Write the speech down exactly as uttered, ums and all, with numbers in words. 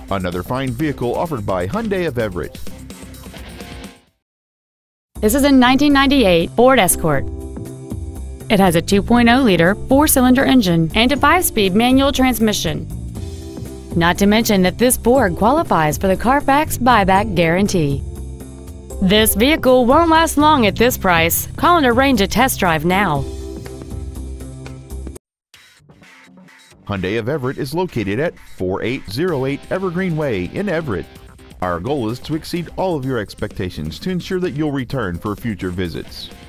Another fine vehicle offered by Hyundai of Everett. This is a nineteen ninety-eight Ford Escort. It has a two point oh liter four-cylinder engine and a five-speed manual transmission. Not to mention that this Ford qualifies for the Carfax buyback guarantee. This vehicle won't last long at this price. Call and arrange a test drive now. Hyundai of Everett is located at forty-eight oh eight Evergreen Way in Everett. Our goal is to exceed all of your expectations to ensure that you'll return for future visits.